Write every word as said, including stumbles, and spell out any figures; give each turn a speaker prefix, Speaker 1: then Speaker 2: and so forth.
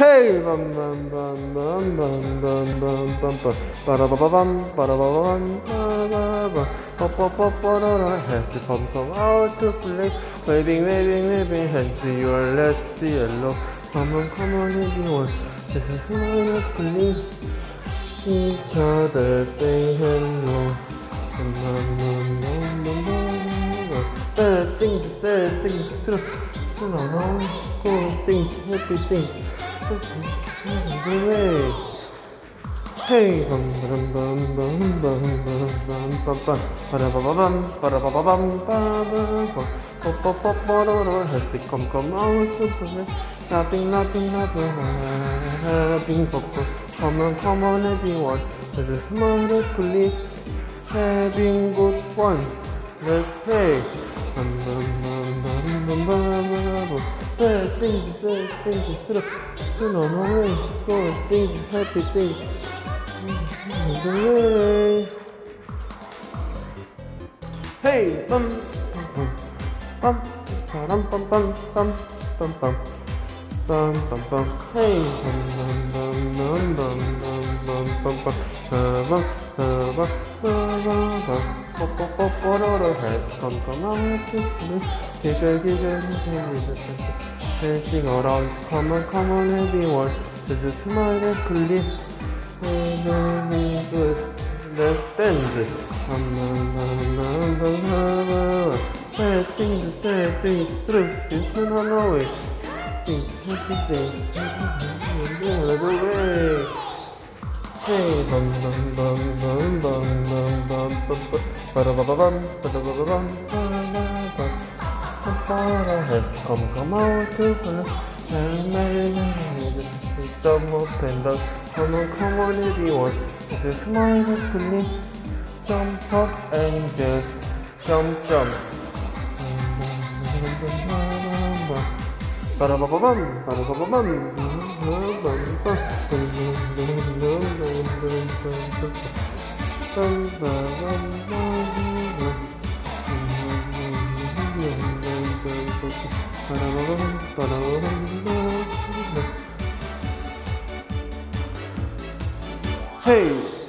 Speaker 1: Hey, bum bum bum bum bum bum bum bum bum. Ba ba ba bum, ba ba ba bum, ba ba ba. Pop pop pop ba da da. Has to come come out to play. Waving, waving, waving. Hands to your left, see hello. Come on, come on, everyone. This is what I believe. Each other say hello. Bum bum bum bum bum bum. Bad things, sad things, true. True, no, no. Cool things, happy things. Hey, bum bum bum bum bum bum bum bum bum. Para ba ba bum, para ba ba bum, ba ba ba. Pop pop pop ba da da. Has it come come out to play? Nothing, nothing, nothing. Having pop pop. Come on, come on, everyone. This is my police. Having good fun. Let's play. Bum bum bum bum bum bum bum. Bad things, bad things, true. True, no, no way. Good things, happy things. Way. Hey, bum bum bum bum bum bum bum bum bum bum bum bum. Hey, bum bum bum bum bum bum bum bum bum bum bum bum bum. Pop pop pop pop da has come come out to play. Giggle giggle giggle giggle. Dancing around, come on come on everyone. This is my clip. Very good. Let's dance. Bum bum bum bum bum bum. Sad things, sad things, true. It's not always. Things, happy things, the way. Hey, bum bum bum bum bum bum bum bum bum. Ba ba ba bum, ba ba ba bum, ba ba ba. Has come come out to play. Jump up and down. Come on, come on, everyone. This is my destiny. Jump up and just jump, jump. Ba ba ba bum, ba ba ba bum. Hey!